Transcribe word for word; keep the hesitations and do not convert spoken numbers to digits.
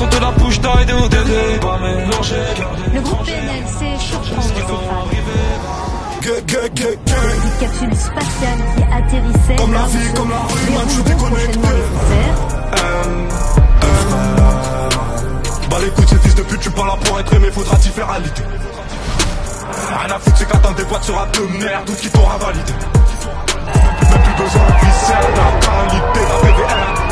on te la push die de O D D. Pas mélanger. Le groupe P N L C surprend ses fans. Des capsules spatiales qui atterrissaient comme la vie, comme la rue, man, je suis déconnecté. Euh, euh, bah l'écoute, ces fils de pute, tu pas là pour être aimé, faudra t'y faire à l'idée. Rien à foutre, c'est qu'attends des boîtes sur rap de merde, tout ce qui t'aura validé. Même plus besoin de ficelle, d'un pain, l'idée, la P V R.